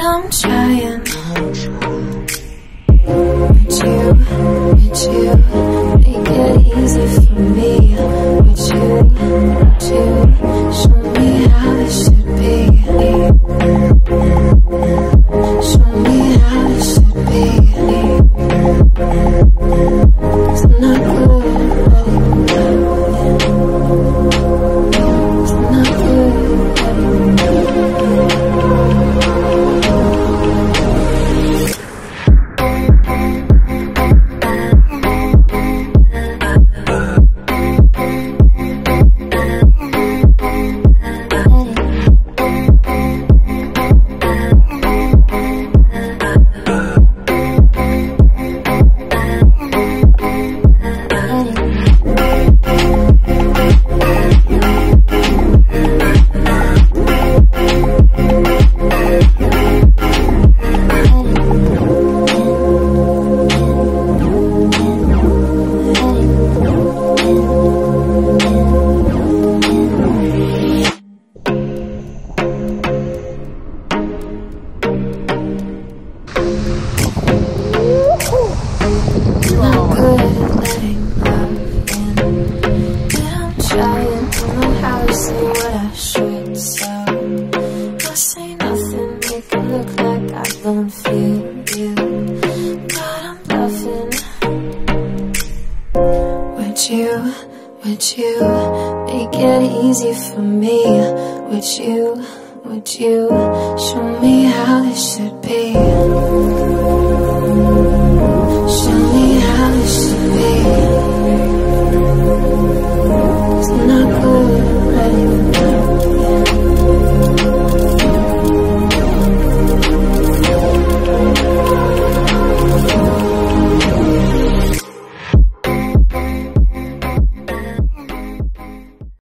I'm trying. Would you make it easy for me? Would you show me how it should be? Show me how it should be. 'Cause I'm not good at it. 'Cause I'm not good at it. Would you make it easy for me? Would you show me how